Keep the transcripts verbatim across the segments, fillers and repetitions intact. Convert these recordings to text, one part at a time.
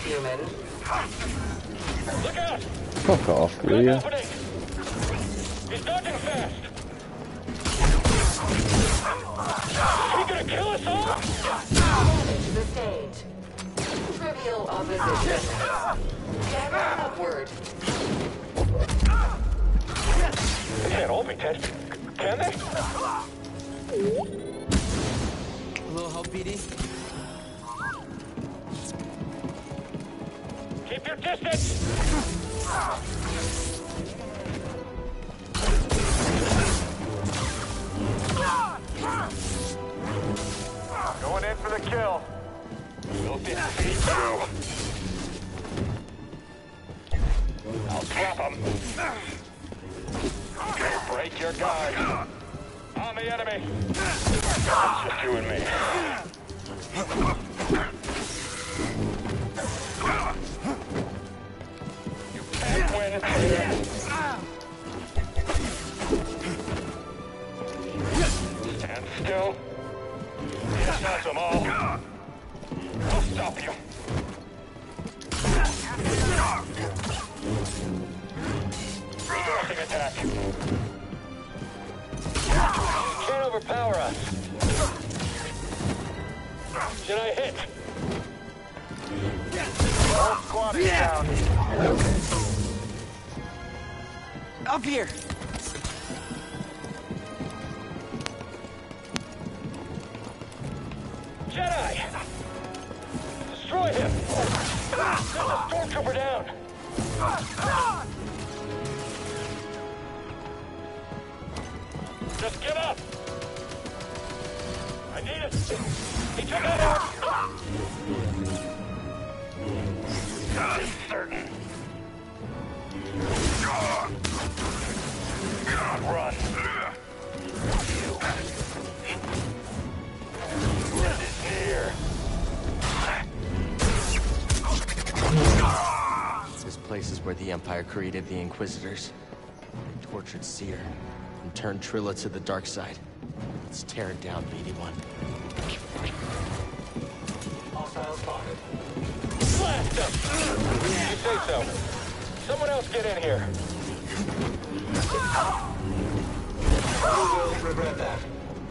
human. Look out! Fuck off, will you? He's dodging fast. Is he gonna kill us all? Damage sustained. Trivial opposition. Dagger upward. They can't all be dead. Can they? A little help, B D? Keep your distance! Going in for the kill. We'll defeat you. I'll drop him. Break your guard. On the enemy. It's just you and me. You can't win here. Stand still. Discharge them all. I'll stop you. Reversing attack. Can't overpower us. Should I hit? All squad is down. Up here! Jedi! Destroy him! Send the stormtrooper down! Just give up! I need it! He took that out! I'm certain. Run! End is near. This place is where the Empire created the Inquisitors. They tortured Seer and turned Trilla to the dark side. Let's tear it down, B D one. Hostile spotted. Blast him! You say so. Someone else get in here. You will regret that.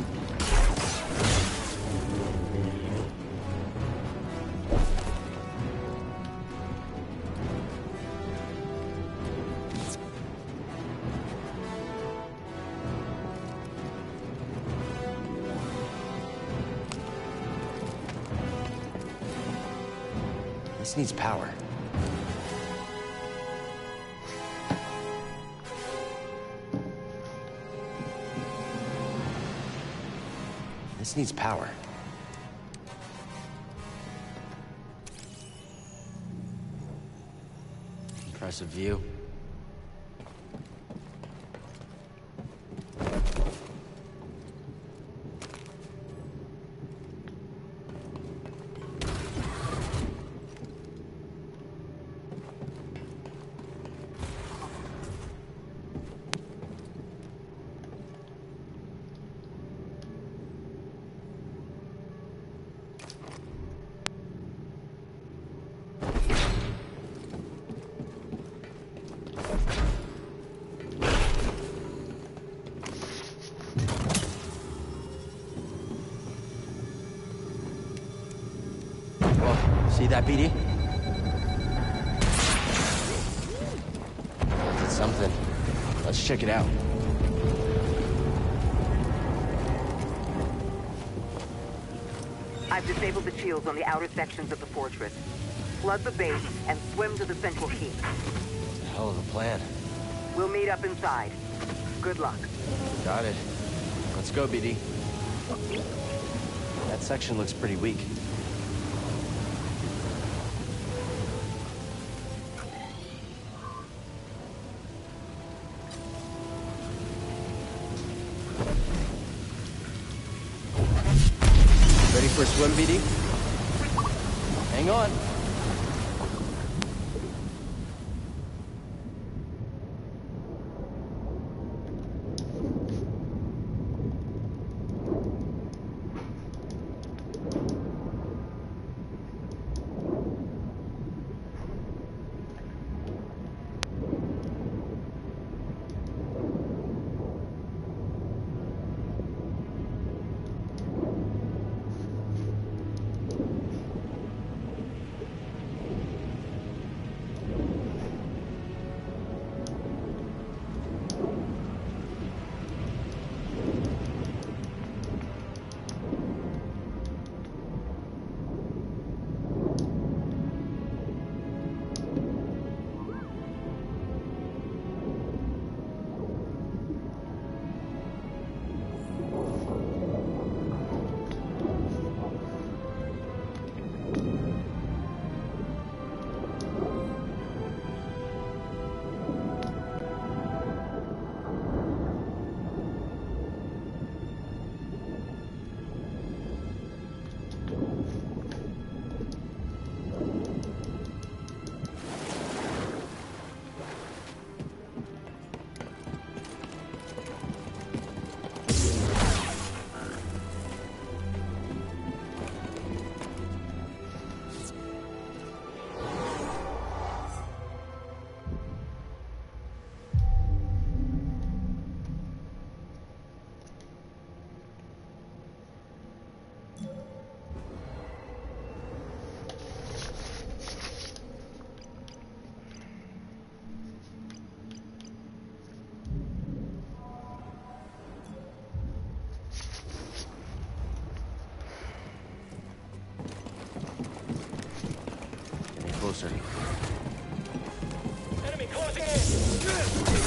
This needs power. This needs power. Impressive view. See that, B D? It's something. Let's check it out. I've disabled the shields on the outer sections of the fortress. Flood the base and swim to the central keep. Hell of a plan. We'll meet up inside. Good luck. Got it. Let's go, B D. That section looks pretty weak. Ready for a swim, B D? Hang on.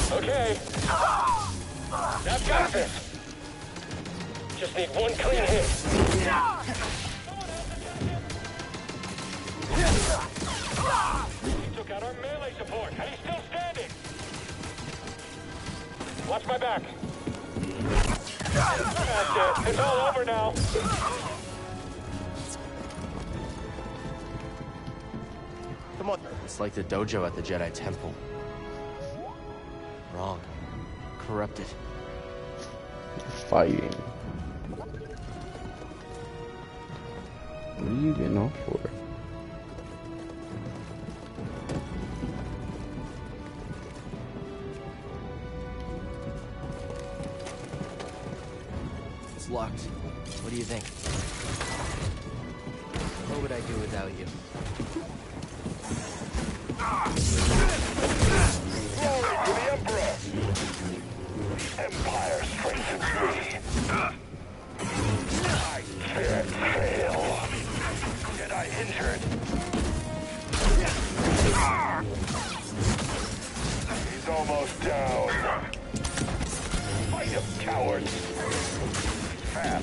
Okay. I've got this. Just need one clean hit. He took out our melee support, and he's still standing. Watch my back. That's it. It's all over now. Come on. It's like the dojo at the Jedi Temple. Wrong. Corrupted. Fighting. What are you getting off for? It's locked. What do you think? What would I do without you? Glory to the Emperor! Empire strengthens me. I can't fail. Jedi injured. He's almost down. Fight him, cowards. Fast.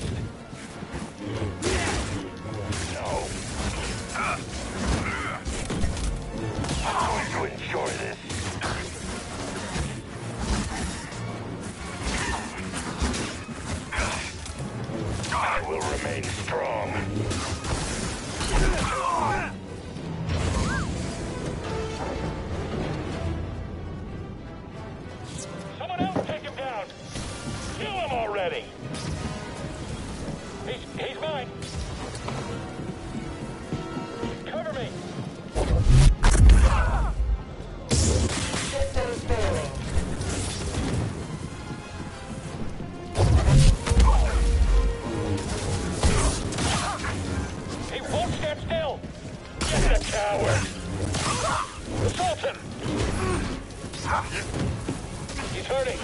No. I'm going to enjoy this. I will remain strong. Someone else take him down. Kill him already. He's, he's mine. Cover me. Systems failing. He won't stand still. Get the coward. Assault him. He's hurting.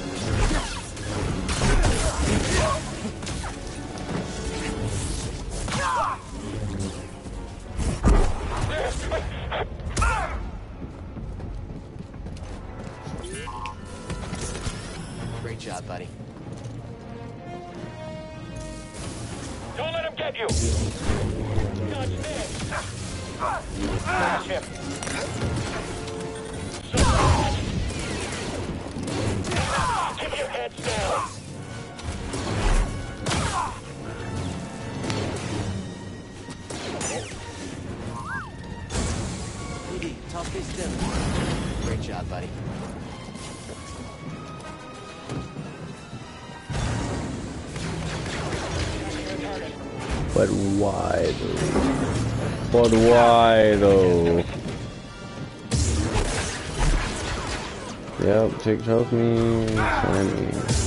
Great job, buddy. Don't let him get you. Dodge this. Smash him. Keep your heads down. Edie, toss this still. Great job, buddy. But why though? But why though? Yep, take trust me, shiny.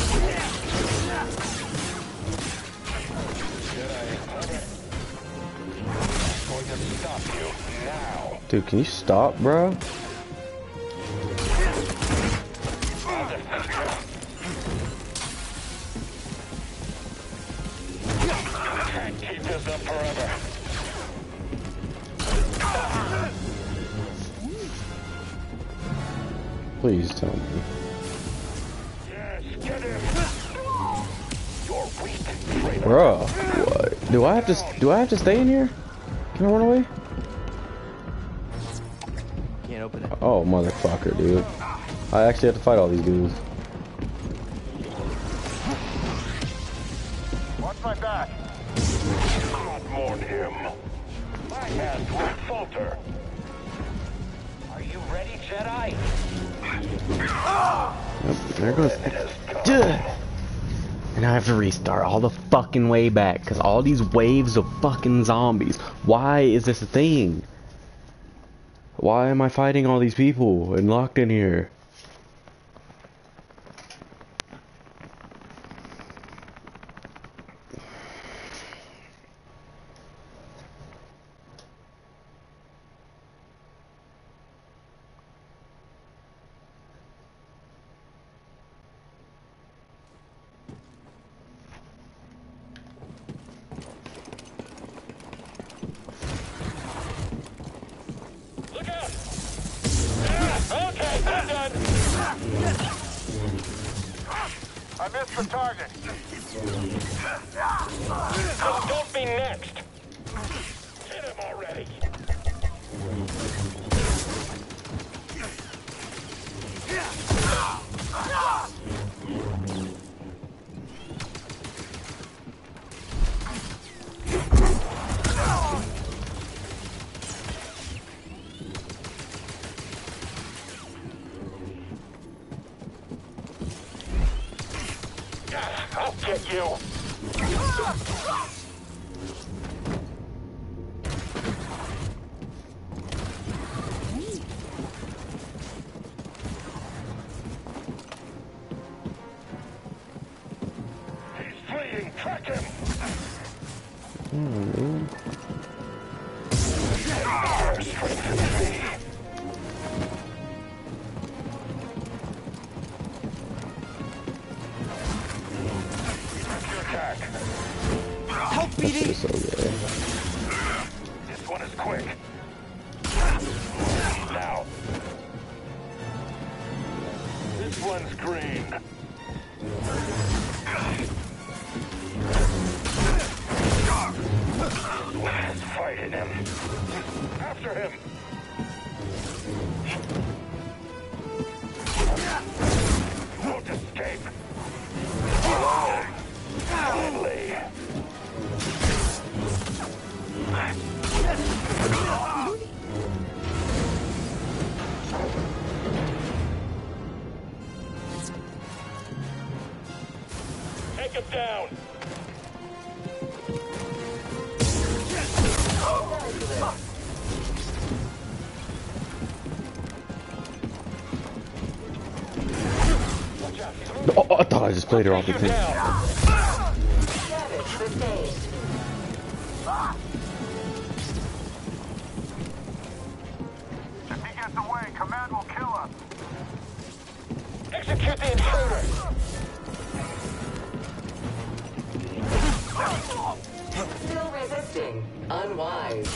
Going to stop you now. Dude, can you stop, bro? Can't keep this up forever. Please tell me. Yes, get him. You're weak, traitor. Bruh, what? Do I have to, do I have to stay in here? Can I run away? Can't open it. Oh, motherfucker, dude. I actually have to fight all these dudes. Watch my back. God mourn him. My hands will falter. Are you ready, Jedi? Yep, there it goes. Duh. And I have to restart all the fucking way back because all these waves of fucking zombies. Why is this a thing? Why am I fighting all these people and locked in here? Look out! Okay, I'm done. I missed the target. Just don't be next. Hit him already. I'll get you. He's fleeing. Track him. Hmm. Strength me. Attack. That shit is so good. This one is quick. Now. This one's green. This one is fighting him. After him. Won't escape. Alone. Finally. Take him down. Oh, oh, I thought I just played her off the Take thing. him down. Damage sustained. If he gets away, Command will kill us. Execute the intruder. Still resisting. Unwise.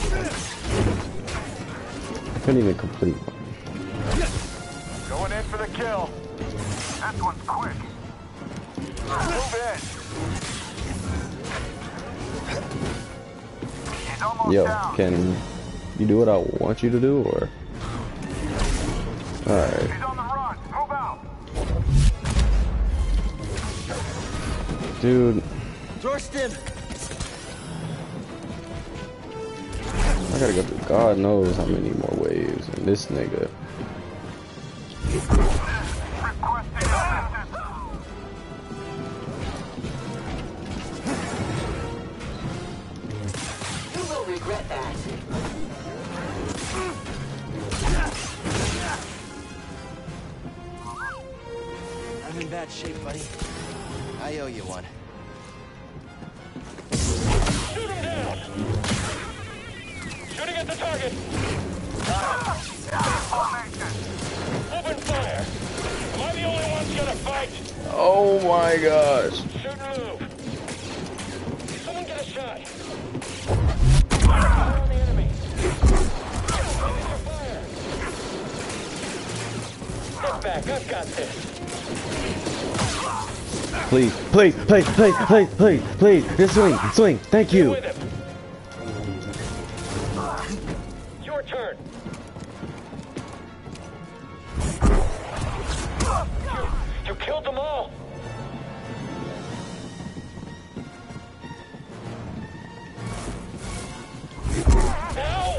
I couldn't even complete one. Going in for the kill. This one's quick. Move in. He's almost Yo, down. can you do what I want you to do, or? Alright. He's on the run. Move out. Dude, Thorsten! I gotta go through God knows how many more waves, and this nigga. Requesting assistance. You will regret that. I'm in bad shape, buddy. I owe you one. Shoot him down. Shooting at the target. Open fire. Am I the only one gonna fight? Oh my gosh. Shoot and move. Someone get a shot. Fire on the enemy. Aiming for fire. Get back. I've got this. Please, please, please, please, please, please, please, just swing, swing, thank you. With him. Your turn. You, you killed them all. Now.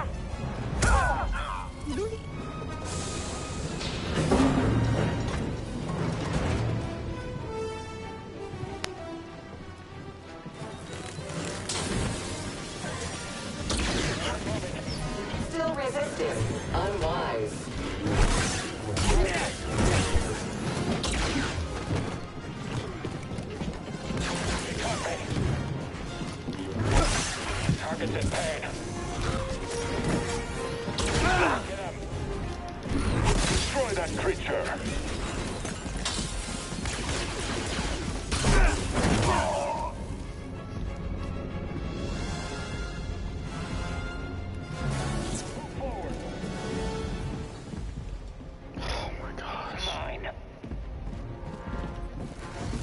Still resisting. Unwise. Target's in pain. Get him. Destroy that creature. Forward. Oh my gosh. Mine.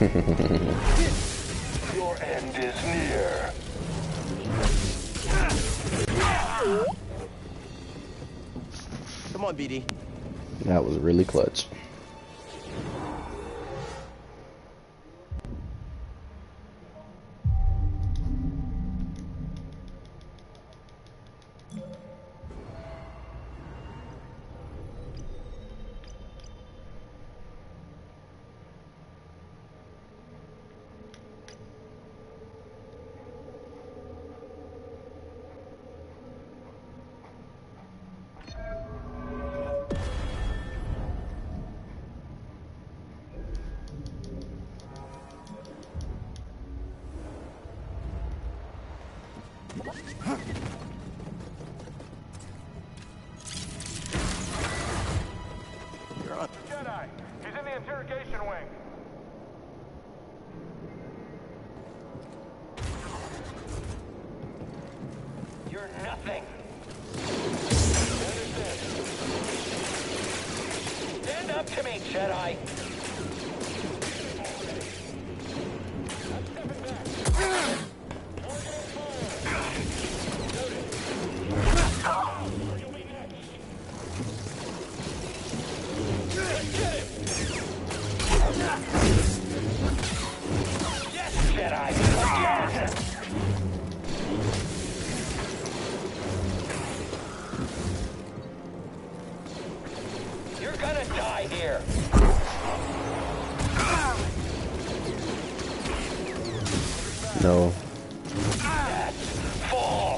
Your end is near. Come on, B D. That was really clutch. Jedi, he's in the interrogation wing. You're nothing. Stand up to me, Jedi. You're gonna die here. No. Fall.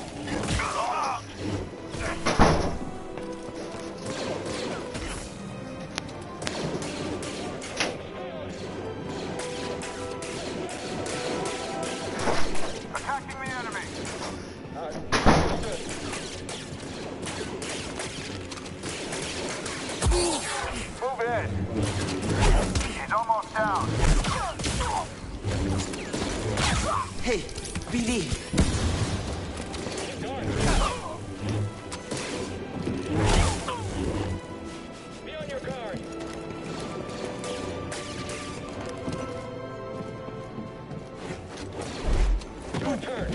Attacking the enemy. Move in. He's almost down. Hey, B D. Be on your guard. Your turn.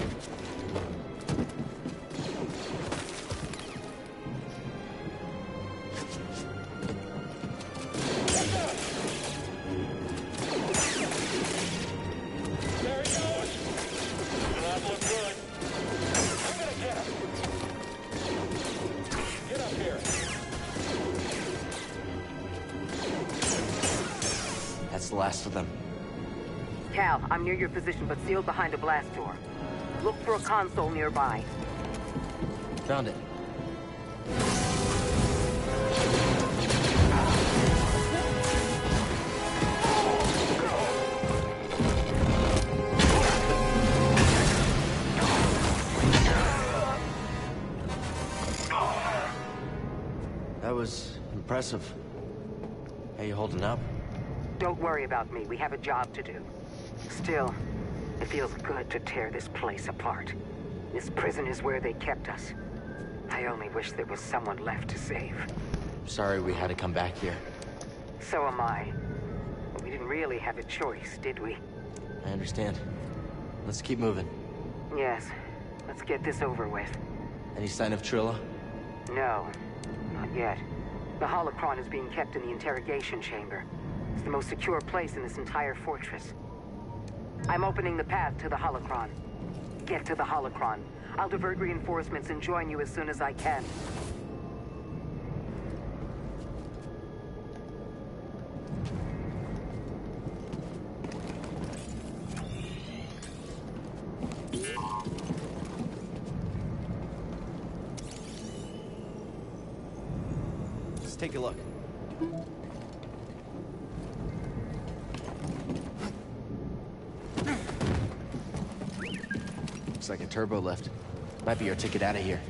There he goes. That looked good. I'm gonna get him. Get up here. That's the last of them. Cal, I'm near your position, but sealed behind a blast door. Look for a console nearby. Found it. That was impressive. How you holding up? Don't worry about me. We have a job to do. Still, it feels good to tear this place apart. This prison is where they kept us. I only wish there was someone left to save. Sorry we had to come back here. So am I. But we didn't really have a choice, did we? I understand. Let's keep moving. Yes. Let's get this over with. Any sign of Trilla? No, not yet. The holocron is being kept in the interrogation chamber. It's the most secure place in this entire fortress. I'm opening the path to the holocron. Get to the holocron. I'll divert reinforcements and join you as soon as I can. Let's take a look. Looks like a turbo lift. Might be our ticket out of here.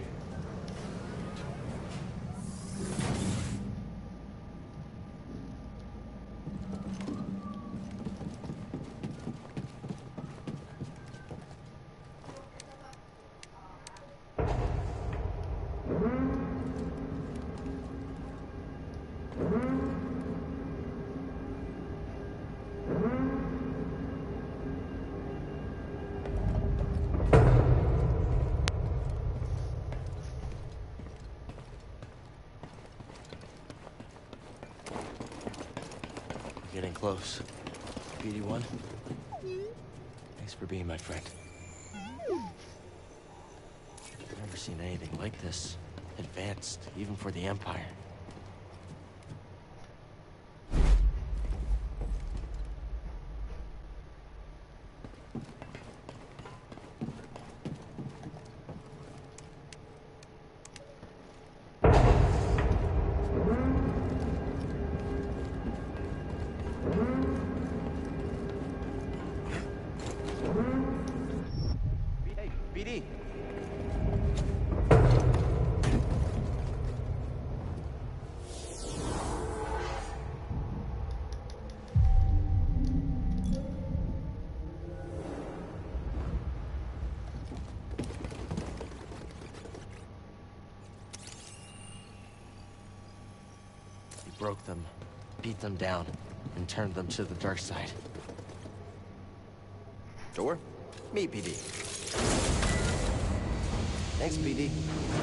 getting close. B D one, thanks for being my friend. I've never seen anything like this. Advanced, even for the Empire. B D. You broke them, beat them down, and turned them to the dark side. Sure. Meet B D. Thanks, B D.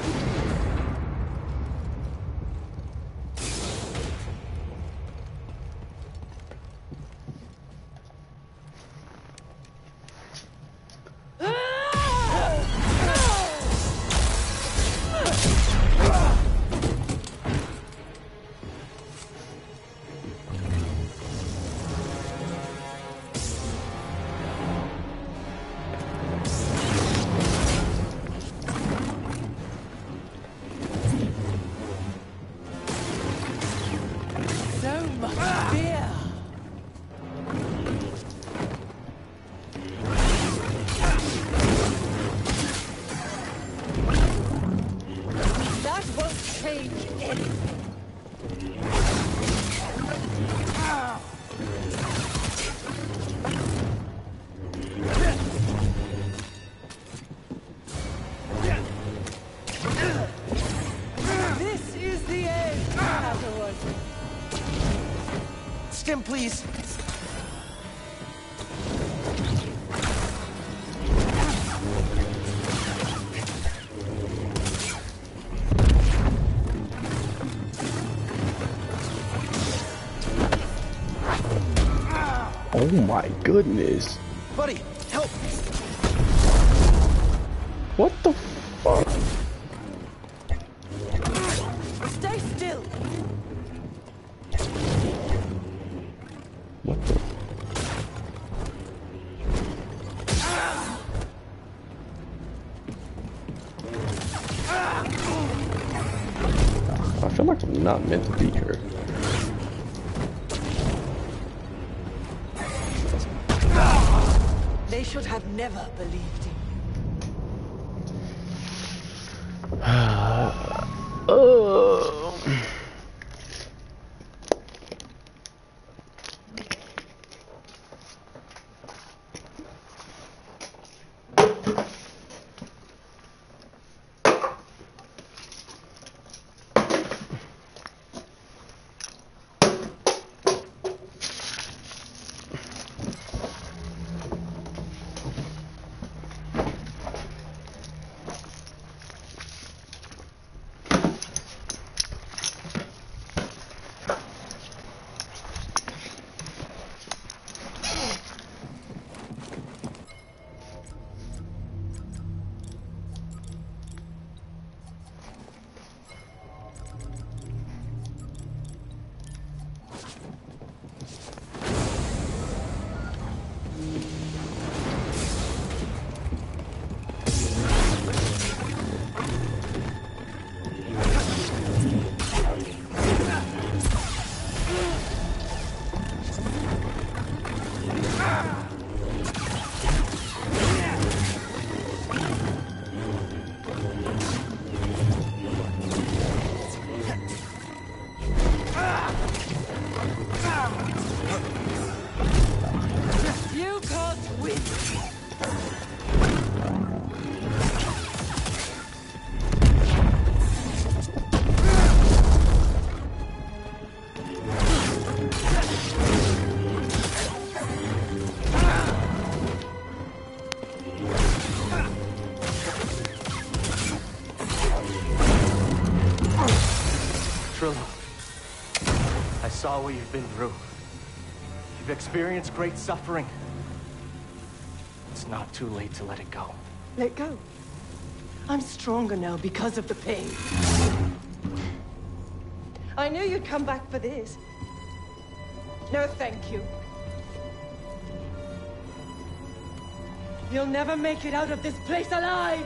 Stim, please. Oh my goodness. Buddy, help! What the fuck? Stay still. What the? I feel like I'm not meant to be here. They should have never believed him. Oh. I saw what you've been through. You've experienced great suffering. It's not too late to let it go. Let go. I'm stronger now because of the pain. I knew you'd come back for this. No, thank you. You'll never make it out of this place alive!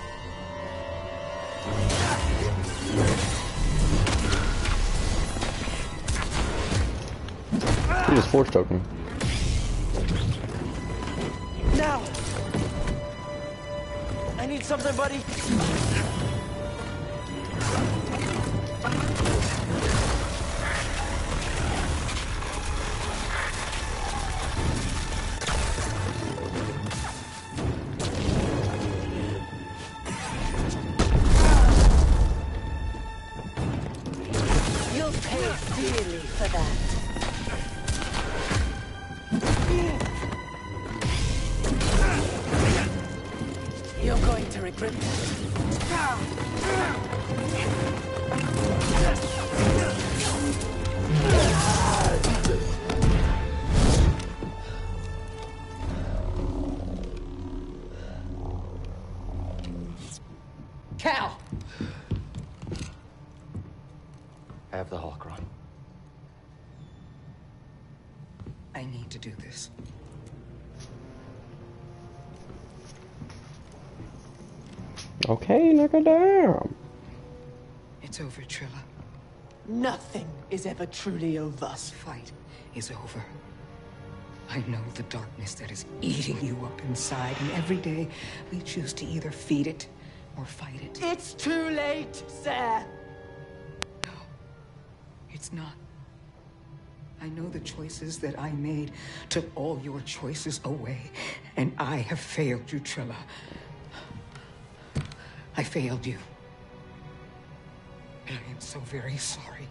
He just force choked me. Now! I need something, buddy. You'll pay dearly for that. You're going to regret Cal! I have the holocron. I need to do this. Okay, nigga, damn. It's over, Trilla. Nothing is ever truly over. This fight is over. I know the darkness that is eating you up inside, and every day we choose to either feed it or fight it. It's too late, sir. No, it's not. I know the choices that I made took all your choices away, and I have failed you, Trilla. I failed you. And I am so very sorry.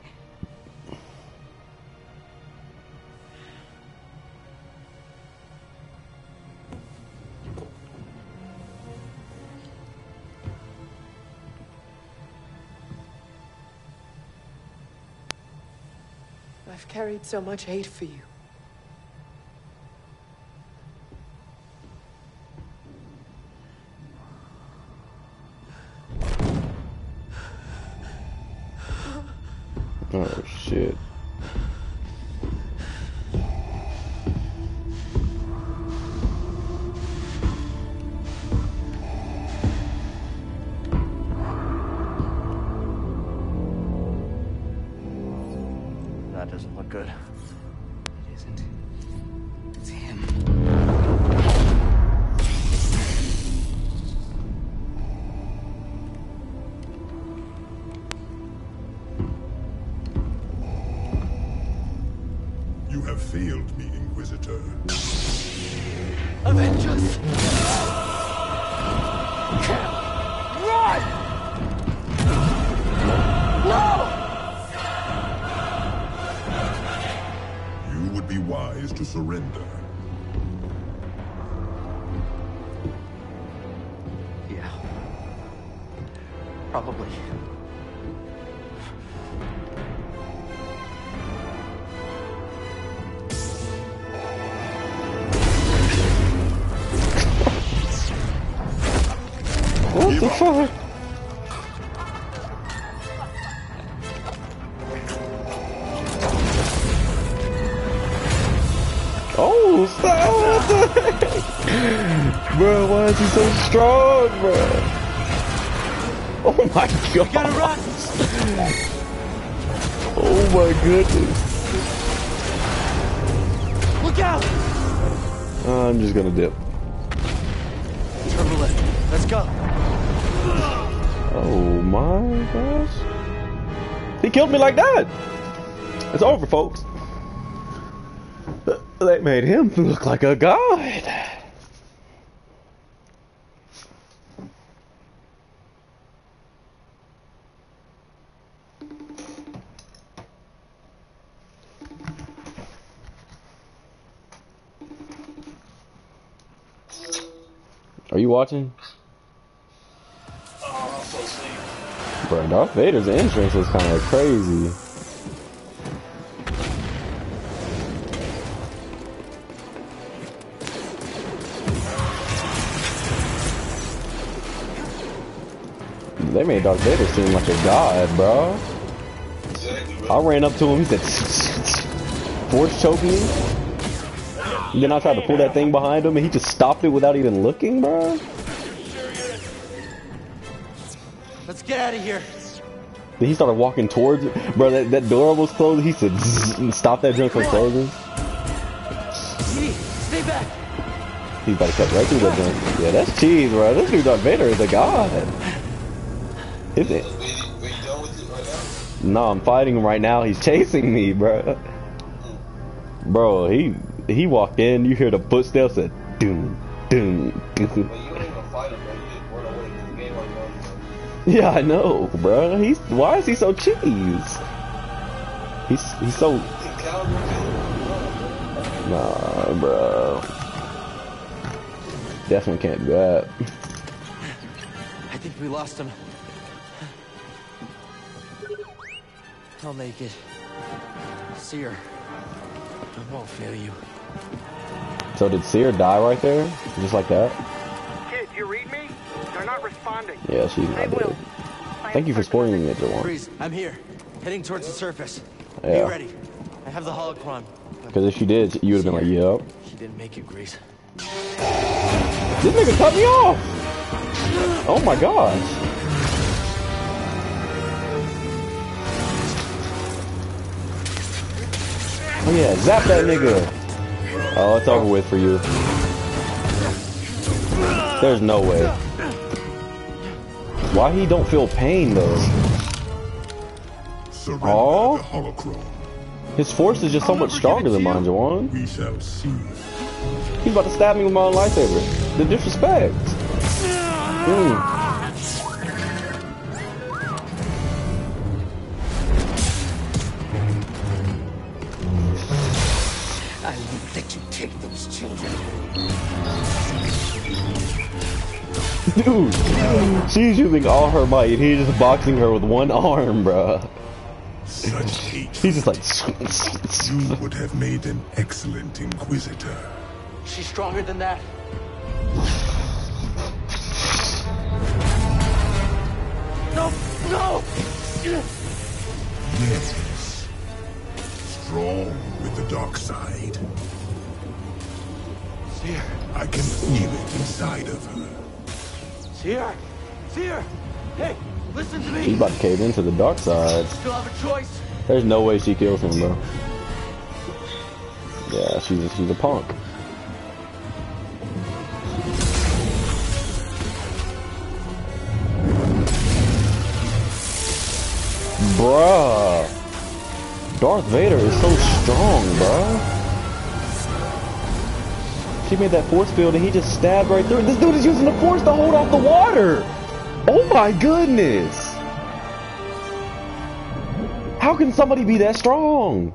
I've carried so much hate for you. Oh shit. That doesn't look good. It isn't. It's him. You have failed me, Inquisitor. Avengers! Run! No! You would be wise to surrender. Yeah. Probably. What the fuck? Oh, stop! What the heck? Bro, why is he so strong, bro? Oh my god! We gotta run! Oh my goodness! Look out! I'm just gonna dip. Turbo it. Let's go. Oh my gosh! He killed me like that. It's over, folks. They made him look like a god. Are you watching? Bro, Darth Vader's entrance was kind of crazy. made Darth Vader seem like a god, bro. I ran up to him, he said, force choke me. And then I tried to pull that thing behind him and he just stopped it without even looking, bro. Let's get out of here. Then he started walking towards it. Bro, that, that door almost closed. He said, zzz, stop that junk from closing. Edie, stay back. He's about to cut right through that junk. Yeah, that's cheese, bro. This dude Darth Vader is a god. Is it? No, I'm fighting him right now. He's chasing me, bro. Bro, he he walked in. You hear the footsteps that doom, doom, doom. Yeah, I know, bro. He's why is he so cheese? He's he's so. Nah, bro. Definitely can't do that. I think we lost him. I'll make it. Seer, I won't fail you. So did Seer die right there? Just like that? Kid, you read me? They're not responding. Yeah, she's They not will. dead. Thank you for spoiling it, Jawan. Freeze, I'm here. Heading towards the surface. Yeah. Be ready. I have the holocron. Because if she did, you would have been like, yep. She didn't make it, Grease. This nigga cut me off! Oh my gosh. Oh yeah, zap that nigga! Oh, it's over with for you. There's no way. Why he don't feel pain though? Surrender Oh? the holocron. His force is just so much stronger than mine, Jawan. We shall see. He's about to stab me with my own lightsaber. The disrespect. Mm. I won't let you take those children. Dude, she's using all her might. He's just boxing her with one arm, bruh. Such hate. He's just like. You would have made an excellent Inquisitor. She's stronger than that. No, no! Yes. Strong with the dark side. Seer, I can feel it inside of her. Seer, Seer! Hey, listen to me! He's about to cave into the dark side. Still have a choice. There's no way she kills him, bro. Yeah, she's a, she's a punk. Bruh. Darth Vader is so strong, bruh. She made that force field and he just stabbed right through it. This dude is using the force to hold off the water. Oh my goodness. How can somebody be that strong?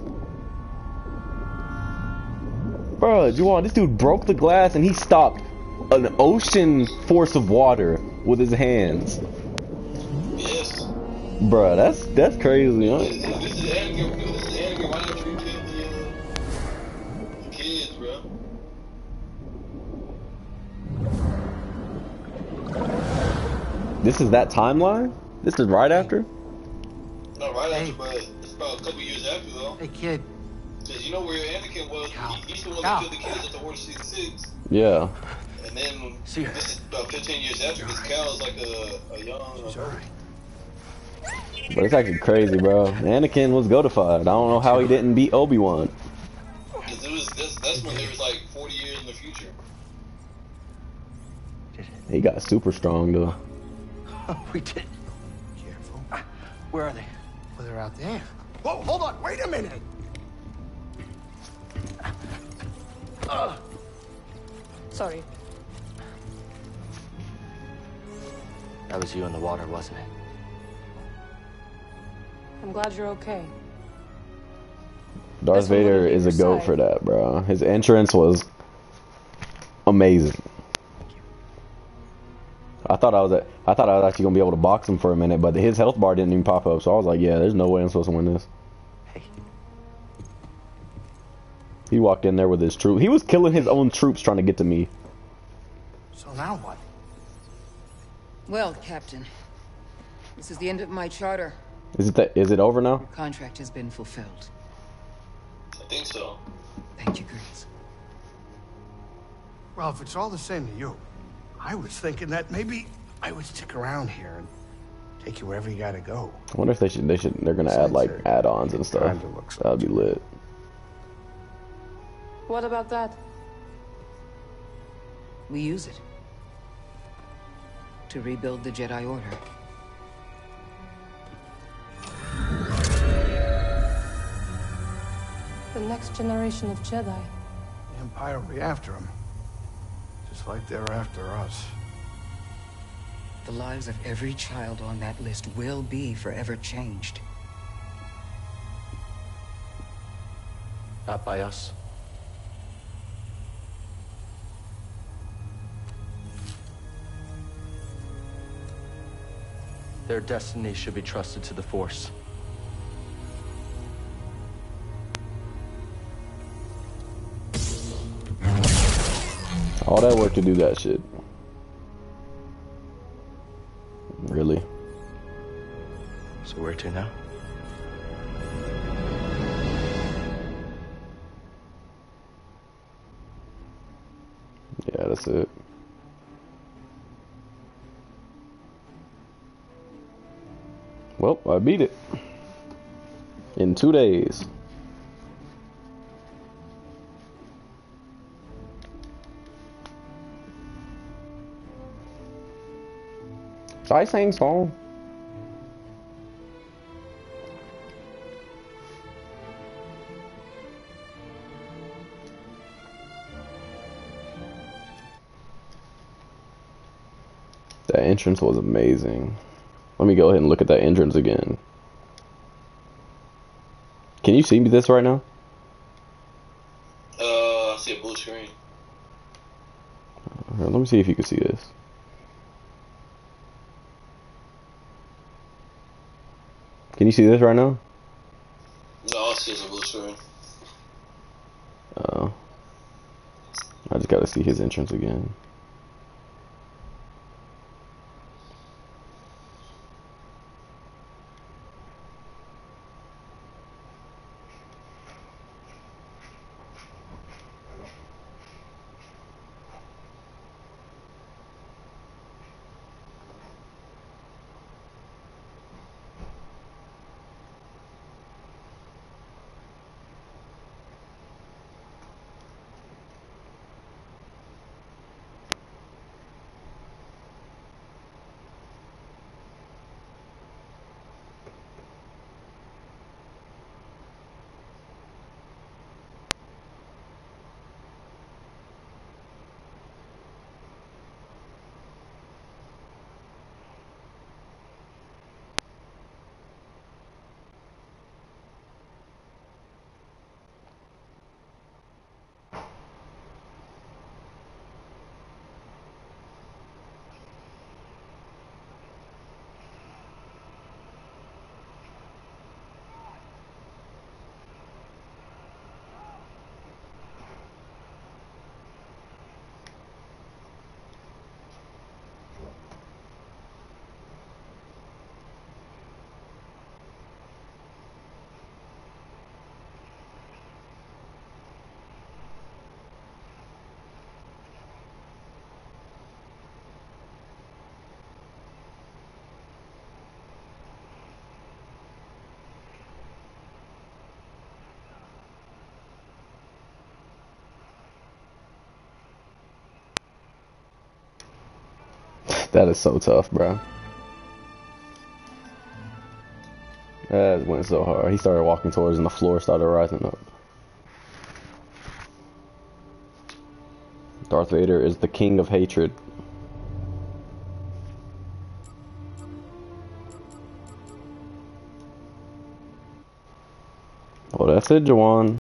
Bruh, Juwan, this dude broke the glass and he stopped an ocean force of water with his hands. Yes. Bruh, that's that's crazy, huh? This is Anakin. This is Anakin. Why don't you kill the, uh, the kids, bro? This is that timeline? This is right after? Not right Hey. after, but it's about a couple years after, though. Hey, kid. Because you know where Anakin was? He, he's the one Cal. that killed the kids at the Order sixty-six. Yeah. And then See her. this is about fifteen years after, because Cal is like a, a young... Uh, But it's actually crazy, bro. Anakin was godified. I don't know how he didn't beat Obi-Wan. Because it was, that's, that's when there was like forty years in the future. He got super strong, though. Oh, we did. Careful. Where are they? Well, they're out there. Whoa, hold on, wait a minute! Sorry. That was you in the water, wasn't it? I'm glad you're okay. Darth That's what Vader we'll is a do goat side. for that, bro. His entrance was amazing. I thought I was at, I thought I was actually gonna be able to box him for a minute, but his health bar didn't even pop up, so I was like, yeah, there's no way I'm supposed to win this. Hey. He walked in there with his troop. He was killing his own troops trying to get to me. So now what? Well, Captain, This is the end of my charter. Is it that? Is it over now? Your contract has been fulfilled. I think so. Thank you, Greez. Well, if it's all the same to you, I was thinking that maybe I would stick around here and take you wherever you gotta go. I wonder if they should. They should. They're gonna add like add-ons and stuff. That'd be lit. What about that? We use it to rebuild the Jedi Order. The next generation of Jedi. The Empire will be after him. Just like they're after us. The lives of every child on that list will be forever changed. Not by us. Their destiny should be trusted to the Force. All that work to do that shit. Really? So where to now? Yeah, that's it. Well, I beat it. In two days. Should I sing song? That entrance was amazing. Let me go ahead and look at that entrance again. Can you see me this right now? Uh, I see a blue screen. Here, let me see if you can see this. Can you see this right now? No, I see a blue screen. Oh. I just gotta see his entrance again. That is so tough, bro. That went so hard. He started walking towards and the floor started rising up. Darth Vader is the king of hatred. Well, that's it, Jawan.